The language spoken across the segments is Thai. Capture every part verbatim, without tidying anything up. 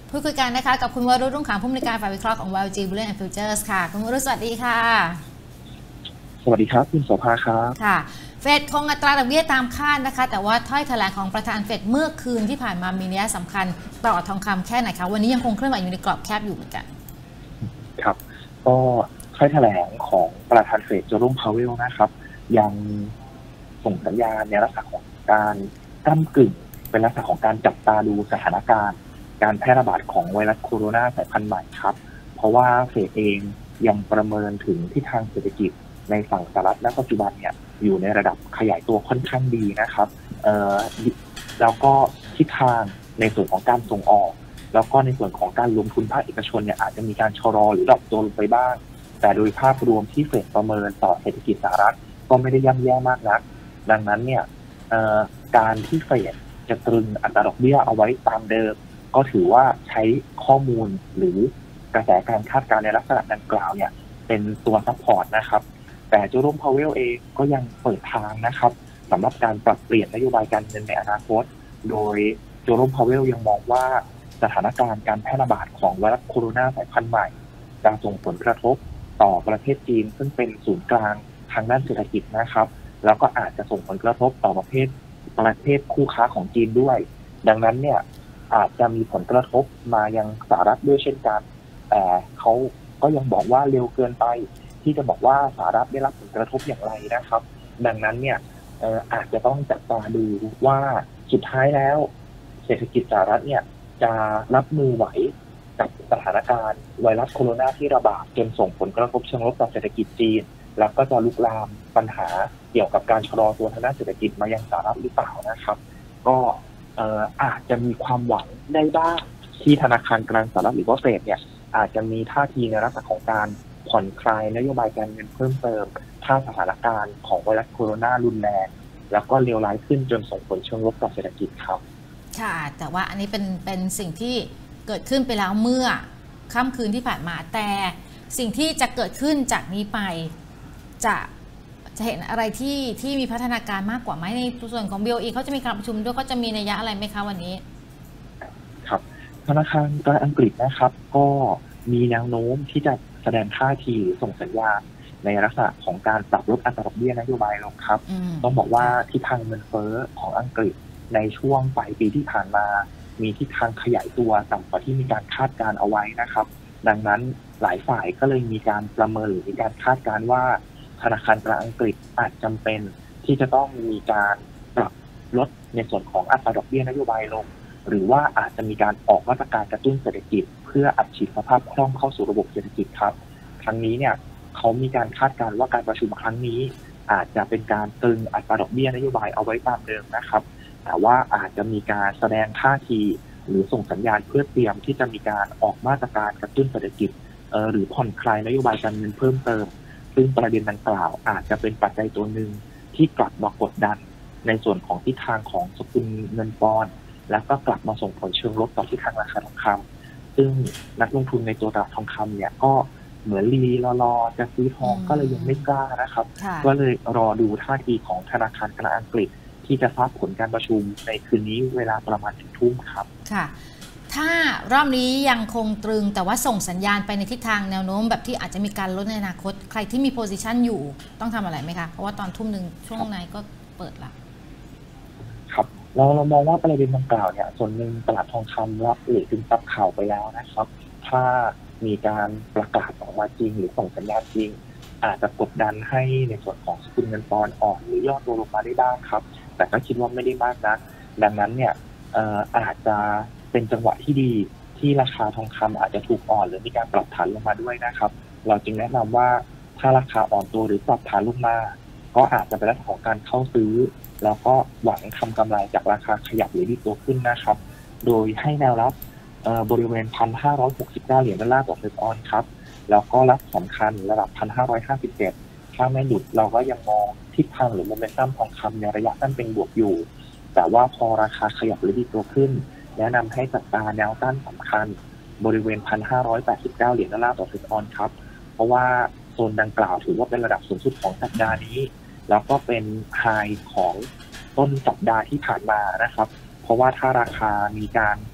พูดคุยกันนะคะกับคุณวรุษรุ่งขำผู้อำนวยการฝ่ายวิเคราะห์ของ วาย จี Bullion and Futures ค่ะคุณวรุษสวัสดีค่ะสวัสดีครับคุณโสภาครับค่ะเฟดคงอัตราดอกเบี้ยตามคาดนะคะแต่ว่าถ้อยแถลงของประธานเฟดเมื่อคืนที่ผ่านมามีนัยสำคัญต่อทองคำแค่ไหนคะวันนี้ยังคงเคลื่อนไหวอยู่ในกรอบแคบอยู่เหมือนกันครับก็ถ้อยแถลงของประธานเฟดเจอโรม พาวเวลนะครับยังส่งสัญญาณในลักษณะของการก้ำกึ่งเป็นลักษณะของการจับตาดูสถานการณ์การแพร่ระบาดของไวรัสโคโรนาสายพันธุ์ใหม่ครับเพราะว่าเฟดเองยังประเมินถึงทิศทางเศรษฐกิจในฝั่งสหรัฐณปัจจุบันเนี่ยอยู่ในระดับขยายตัวค่อนข้างดีนะครับเอ่อแล้วก็ทิศทางในส่วนของการส่งออกแล้วก็ในส่วนของการลงทุนภาคเอกชนเนี่ยอาจจะมีการชะลอหรือดรอปตัวลงไปบ้างแต่โดยภาพรวมที่เฟดประเมินต่อเศรษฐกิจสหรัฐก็ไม่ได้ย่ำแย่มากนักดังนั้นเนี่ยการที่เฟดจะตรึงอัตราดอกเบี้ยเอาไว้ตามเดิมก็ถือว่าใช้ข้อมูลหรือกระแสการคาดการณ์ในลักษณะดังกล่าวเนี่ยเป็นตัวซัพพอร์ตนะครับแต่เจอโรม พาวเวลเองก็ยังเปิดทางนะครับสำหรับการปรับเปลี่ยนนโยบายการเงินในอนาคตโดยเจอโรม พาวเวลยังมองว่าสถานการณ์การแพร่ระบาดของไวรัสโคโรนาสายพันธุ์ใหม่จะส่งผลกระทบต่อประเทศจีนซึ่งเป็นศูนย์กลางทางด้านเศรษฐกิจนะครับแล้วก็อาจจะส่งผลกระทบต่อประเทศประเทศคู่ค้าของจีนด้วยดังนั้นเนี่ยอาจจะมีผลกระทบมายังสหรัฐด้วยเช่นกันแต่เขาก็ยังบอกว่าเร็วเกินไปที่จะบอกว่าสหรัฐได้รับผลกระทบอย่างไรนะครับดังนั้นเนี่ยเอ่ออาจจะต้องจับตาดูว่าสุดท้ายแล้วเศรษฐกิจสหรัฐเนี่ยจะรับมือไหวกับสถานการณ์ไวรัสโคโรนาที่ระบาดจนส่งผลกระทบเชิงลบต่อเศรษฐกิจจีนแล้วก็จะลุกลามปัญหาเกี่ยวกับการชะลอตัวทางด้านเศรษฐกิจมายังสหรัฐหรือเปล่านะครับก็เอ่ออาจจะมีความหวังได้บ้างที่ธนาคารกลางสหรัฐหรือว่าเฟดเนี่ยอาจจะมีท่าทีในลักษณะของการผ่อนคลายนโยบายการเงินเพิ่มเติมถ้าสถานการณ์ของไวรัสโคโรนารุนแรงแล้วก็เลวร้ายขึ้นจนส่งผลเชิงลบต่อเศรษฐกิจครับค่ะแต่ว่าอันนี้เป็นเป็นสิ่งที่เกิดขึ้นไปแล้วเมื่อค่ำคืนที่ผ่านมาแต่สิ่งที่จะเกิดขึ้นจากนี้ไปจะจะเห็นอะไรที่ที่มีพัฒนาการมากกว่าไหมในส่วนของ บี โอ อี เขาจะมีการประชุมด้วยเขาจะมีนัยยะอะไรไหมคะวันนี้ครับธนาคารกลางอังกฤษนะครับก็มีแนวโน้มที่จะแสดงท่าทีหรือส่งสัญญาณในลักษณะของการปรับลดอัตราดอกเบี้ยนโยบายลงครับต้องบอกว่าทิศทางเงินเฟ้อของอังกฤษในช่วงปลายปีที่ผ่านมามีทิศทางขยายตัวต่ำกว่าที่มีการคาดการเอาไว้นะครับดังนั้นหลายฝ่ายก็เลยมีการประเมินหรือมีการคาดการว่าธนาคารกลางอังกฤษอาจจำเป็นที่จะต้องมีการปรับลดในส่วนของอัตราดอกเบี้ยนโยบายลงหรือว่าอาจจะมีการออกมาตรการกระตุ้นเศรษฐกิจเพื่ออัดฉีดสภาพคล่องเข้าสู่ระบบเศรษฐกิจครับครั้งนี้เนี่ยเขามีการคาดการณ์ว่าการประชุมครั้งนี้อาจจะเป็นการตรึงอัตราดอกเบี้ยนโยบายเอาไว้ตามเดิมนะครับแต่ว่าอาจจะมีการแสดงท่าทีหรือส่งสัญญาณเพื่อเตรียมที่จะมีการออกมาตรการกระตุ้นเศรษฐกิจเอ่อหรือผ่อนคลายนโยบายการเงินเพิ่มเติมซึ่งประเด็นดังกล่าวอาจจะเป็นปัจจัยตัวหนึ่งที่กลับมากดดันในส่วนของทิศทางของสกุลเงินปอนด์แล้วก็กลับมาส่งผลเชิงลบต่อทิศทางราคาทองคำซึ่งนักลงทุนในตัวตลาดทองคำเนี่ยก็เหมือนลีรอรอจะซื้อทองก็เลยยังไม่กล้านะครับก็เลยรอดูท่าทีของธนาคารกลางอังกฤษที่จะทราบผลการประชุมในคืนนี้เวลาประมาณถึงทุ่มครับค่ะถ้ารอบนี้ยังคงตรึงแต่ว่าส่งสัญญาณไปในทิศทางแนวโน้มแบบที่อาจจะมีการลดในอนาคตใครที่มีโพซิชันอยู่ต้องทำอะไรไหมคะเพราะว่าตอนทุ่มหนึ่งช่วงในก็เปิดละครับเราเรามองว่าประเด็นดังกล่าวเนี่ยส่วนหนึ่งตลาดทองคำรับหรือซึมซับข่าวไปแล้วนะครับถ้ามีการประกาศออกมาจริงหรือส่งสัญญาณจริงอาจจะกดดันให้ในส่วนของสกุลเงินปอนด์อ่อนหรือย่อตัวลงมาได้บ้างครับแต่ก็คิดว่าไม่ได้มากนักดังนั้นเนี่ยอาจจะเป็นจังหวะที่ดีที่ราคาทองคำอาจจะถูกอ่อนหรือมีการปรับฐานลงมาด้วยนะครับเราจึงแนะนำว่าถ้าราคาอ่อนตัวหรือปรับฐานลงมาก็อาจจะเป็นลักษณะของการเข้าซื้อแล้วก็หวังทำกำไรจากราคาขยับหรือดีตัวขึ้นนะครับโดยให้แนวรับบริเวณ หนึ่งพันห้าร้อยหกสิบเก้า เหรียญดอลลาร์ต่อเฟสออนครับแล้วก็รับสำคัญระดับ หนึ่งพันห้าร้อยห้าสิบเจ็ด ถ้าไม่หลุดเราก็ยังมองทิศทางหรือโมเมนตัมทองคำในระยะสั้นเป็นบวกอยู่แต่ว่าพอราคาขยับหรือดีตัวขึ้นแนะนำให้จับตาแนวต้านสำคัญบริเวณ หนึ่งพันห้าร้อยแปดสิบเก้า เหรียญดอลลาร์ต่อเฟสออนครับเพราะว่าโซนดังกล่าวถือว่าเป็นระดับสูงสุดของสัปดาห์นี้แล้วก็เป็นไฮของต้นสัปดาห์ที่ผ่านมานะครับเพราะว่าถ้าราคามีการข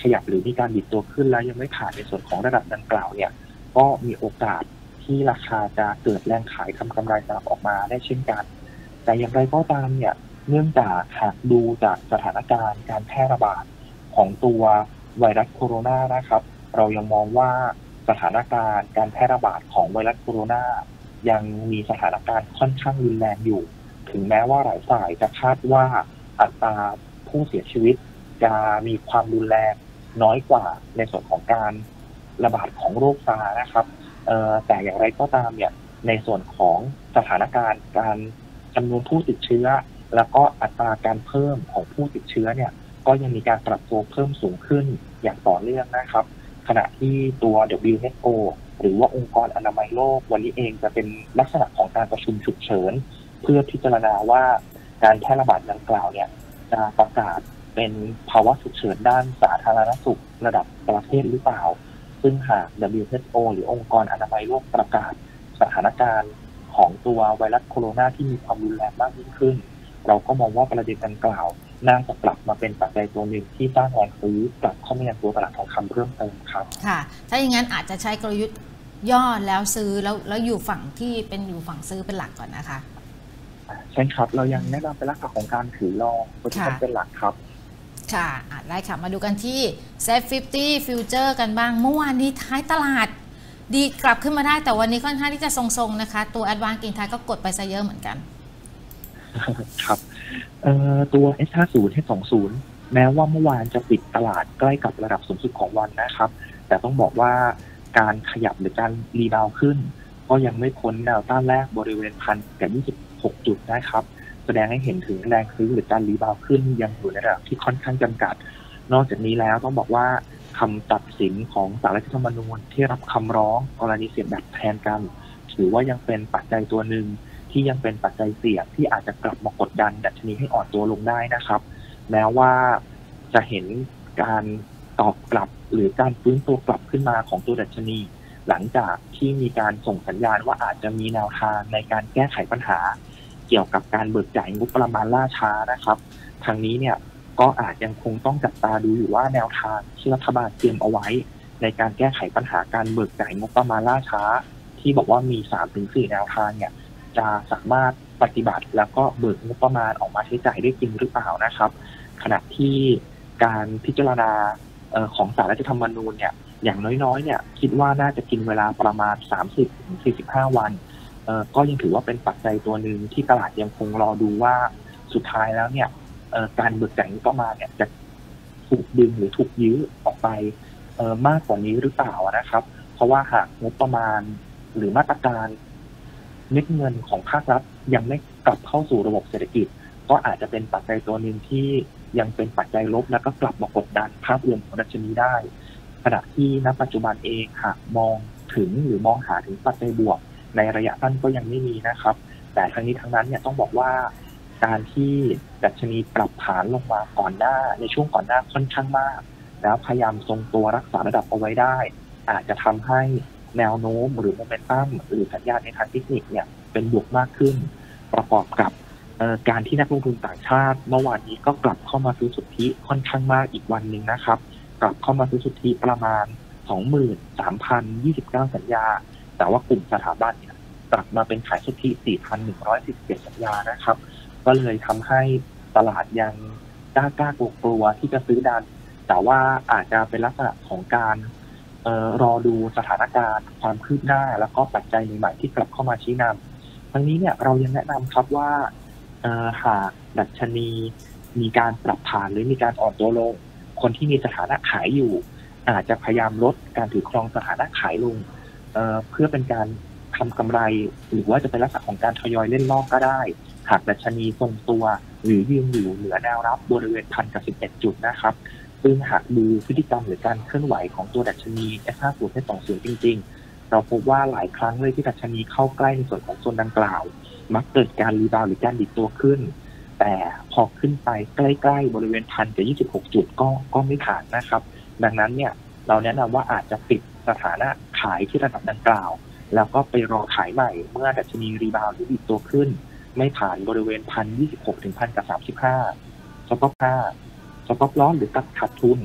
ขยับหรือมีการดิดตัวขึ้นแล้วยังไม่ผ่านในส่วนของระดับดังกล่าวเนี่ยก็มีโอกาสที่ราคาจะเกิดแรงขายทำกำไรสลับออกมาได้เช่นกันแต่อย่างไรก็ตามเนี่ยเนื่องจากหากดูจากสถานการณ์การแพร่ระบาดของตัวไวรัสโคโรนานะครับเรายังมองว่าสถานการณ์การแพร่ระบาดของไวรัสโคโรนายังมีสถานการณ์ค่อนข้างรุนแรงอยู่ถึงแม้ว่าหลายฝ่ายจะคาดว่าอัตราผู้เสียชีวิตจะมีความรุนแรงน้อยกว่าในส่วนของการระบาดของโรคซาร์นะครับแต่อย่างไรก็ตามเนี่ยในส่วนของสถานการณ์การจำนวนผู้ติดเชื้อแล้วก็อัตราการเพิ่มของผู้ติดเชื้อเนี่ยก็ยังมีการปรับตัวเพิ่มสูงขึ้นอย่างต่อเนื่องนะครับขณะที่ตัว ดับเบิลยู เอช โอ หรือว่าองค์กรอนามัยโลกวันนี้เองจะเป็นลักษณะของการประชุมฉุกเฉินเพื่อพิจารณาว่าการแพร่ระบาดดังกล่าวเนี่ยจะประกาศเป็นภาวะฉุกเฉินด้านสาธารณสุขระดับประเทศหรือเปล่าซึ่งหาก ดับเบิลยู เอช โอ หรือองค์กรอนามัยโลกประกาศสถานการณ์ของตัวไวรัสโคโรนาที่มีความรุนแรงมากยิ่งขึ้นเราก็มองว่าประเด็นดังกล่าวน่าจะกลับมาเป็นปัจจัยตัวหนึ่งที่สร้างแรงซื้อกลับเข้ามายังตัวตลาดทองคำเพิ่มเติมครับค่ะถ้าอย่างนั้นอาจจะใช้กลยุทธ์ย่อแล้วซื้อแล้วแล้วอยู่ฝั่งที่เป็นอยู่ฝั่งซื้อเป็นหลักก่อนนะคะใช่ครับเรายังแนะนำเป็นลักษณะของการถือรองโพซิชั่นเป็นหลักครับค่ะได้ค่ะมาดูกันที่ เซ็ต ห้าสิบ Future กันบ้างเมื่อวานนี้ท้ายตลาดดีกลับขึ้นมาได้แต่วันนี้ค่อนข้างที่จะทรงๆนะคะตัว Advanced กินท้ายก็กดไปซะเยอะเหมือนกันครับตัว เอส ห้าสิบ เอส ยี่สิบ แม้ว่าเมื่อวานจะปิดตลาดใกล้กับระดับสูงสุดของวันนะครับแต่ต้องบอกว่าการขยับหรือการรีบาวขึ้นก็ยังไม่พ้นแนวต้านแรกบริเวณพันกับยี่สิบหกจุดนะครับแสดงให้เห็นถึงแรงซื้อหรือการรีบาวขึ้นยังอยู่ในระดับที่ค่อนข้างจำกัดนอกจากนี้แล้วต้องบอกว่าคำตัดสินของศาลรัฐธรรมนูญที่รับคำร้องกรณีเสียงแบบแทนกันถือว่ายังเป็นปัจจัยตัวหนึ่งที่ยังเป็นปัจจัยเสี่ยงที่อาจจะกลับมากดดันดัชนีให้อ่อนตัวลงได้นะครับแม้ว่าจะเห็นการตอบกลับหรือการฟื้นตัวกลับขึ้นมาของตัวดัชนีหลังจากที่มีการส่งสัญญาณว่าอาจจะมีแนวทางในการแก้ไขปัญหาเกี่ยวกับการเบิกจ่ายงบประมาณล่าช้านะครับทางนี้เนี่ยก็อาจยังคงต้องจับตาดูอยู่ว่าแนวทางที่รัฐบาลเตรียมเอาไว้ในการแก้ไขปัญหาการเบิกจ่ายงบประมาณล่าช้าที่บอกว่ามี สามถึงสี่ แนวทางเนี่ยจะสามารถปฏิบัติแล้วก็เบิกงบประมาณออกมาใช้จ่ายได้จริงหรือเปล่านะครับขณะที่การพิจารณาของศาลรัฐธรรมนูญเนี่ยอย่างน้อยๆเนี่ยคิดว่าน่าจะกินเวลาประมาณ สามสิบถึงสี่สิบห้า วันก็ยังถือว่าเป็นปัจจัยตัวหนึ่งที่ตลาดยังคงรอดูว่าสุดท้ายแล้วเนี่ยการเบิกจ่ายงบประมาณเนี่ยจะถูกดึงหรือถูกยื้อออกไปมากกว่านี้หรือเปล่านะครับเพราะว่าหากงบประมาณหรือมาตรการเม็ดเงินของภาครัฐยังไม่กลับเข้าสู่ระบบเศรษฐกิจก็อาจจะเป็นปัจจัยตัวหนึ่งที่ยังเป็นปัจจัยลบแล้วก็กลับมากดดันภาพรวมของดัชนีได้ขณะที่ณปัจจุบันเองหากมองถึงหรือมองหาถึงปัจจัยบวกในระยะสั้นก็ยังไม่มีนะครับแต่ทั้งนี้ทั้งนั้นเนี่ยต้องบอกว่าการที่ดัชนีปรับฐานลงมาก่อนหน้าในช่วงก่อนหน้าค่อนข้างมากแล้วพยายามทรงตัวรักษาระดับเอาไว้ได้อาจจะทำให้แนวโน้มหรือโมเมนตัมหรือสัญญาณในทางเทคนิคเนี่ยเป็นบวกมากขึ้นประกอบกับการที่นักลงทุนต่างชาติเมื่อวานนี้ก็กลับเข้ามาซื้อสุทธิค่อนข้างมากอีกวันหนึ่งนะครับกลับเข้ามาซื้อสุทธิประมาณ สองหมื่นสามพันยี่สิบเก้า สัญญาแต่ว่ากลุ่มสถาบันเนี่ยกลับมาเป็นขายสุทธิ สี่พันหนึ่งร้อยสี่สิบเจ็ด สัญญานะครับก็เลยทำให้ตลาดยังกล้ากล้ากลัวๆที่จะซื้อดันแต่ว่าอาจจะเป็นลักษณะของการเอ่อรอดูสถานการณ์ความคืบหน้าแล้วก็ปัจจัยใหม่ๆที่กลับเข้ามาชี้นำทั้งนี้เนี่ยเรายังแนะนำครับว่าเอ่อหากดัชนีมีการปรับฐานหรือมีการอ่อนตัวลงคนที่มีสถานะขายอยู่อาจจะพยายามลดการถือครองสถานะขายลงเอ่อเพื่อเป็นการทำกำไรหรือว่าจะเป็นลักษณะของการทยอยเล่นรอบก็ได้หากดัชนีทรงตัวหรือยืนอยู่เหนือแนวรับบริเวณพันกับสิบเอ็ดจุดนะครับซึ่งหากดูพฤติกรรมหรือการเคลื่อนไหวของตัวดัชนี เอส ห้าสิบ เอส ยี่สิบ จริงๆเราพบว่าหลายครั้งเลยที่ดัชนีเข้าใกล้ในส่วนของโซนดังกล่าวมักเกิดการรีบาวด์หรือการดิดตัวขึ้นแต่พอขึ้นไปใกล้ๆบริเวณพันกับยี่สิบหกจุดก็ก็ไม่ผ่านนะครับดังนั้นเนี่ยเราแนะนำว่าอาจจะปิดสถานะขายที่ระดับดังกล่าวแล้วก็ไปรอขายใหม่เมื่อดัชนีรีบาวด์หรือดิดตัวขึ้นไม่ผ่านบริเวณพันยี่สิบหกถึงพันกับสามสิบห้าสต็อปห้าสต็อปลอสหรือตัดขาดทุน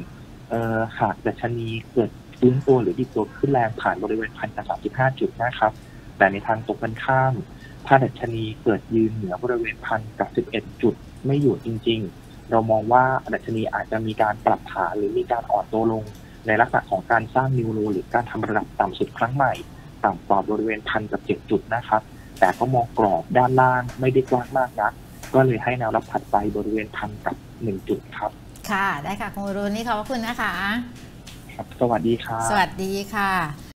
เอ่อหากดัชนีเกิดฟื้นตัวหรือดิดตัวขึ้นแรงผ่านบริเวณพันกับสามสิบห้าจุดนะครับแต่ในทางตรงกันข้ามถ้าดัชนีเกิดยืนเหนือบริเวณพันกับสิบเอ็ดจุดไม่อยู่จริงๆเรามองว่าดัชนีอาจจะมีการปรับฐานหรือมีการอ่อนตัวลงในลักษณะของการสร้างนิวโรหรือการทำระดับต่ำสุดครั้งใหม่ต่ำกว่าบริเวณพันกับเจ็ดจุดนะครับแต่ก็มองกรอบด้านล่างไม่ได้กว้างมากนักก็เลยให้แนวรับถัดไปบริเวณพันกับหนึ่งจุดครับค่ะได้ค่ะคุณวรุณนี่ขอบคุณนะคะครับสวัสดีครับสวัสดีค่ะ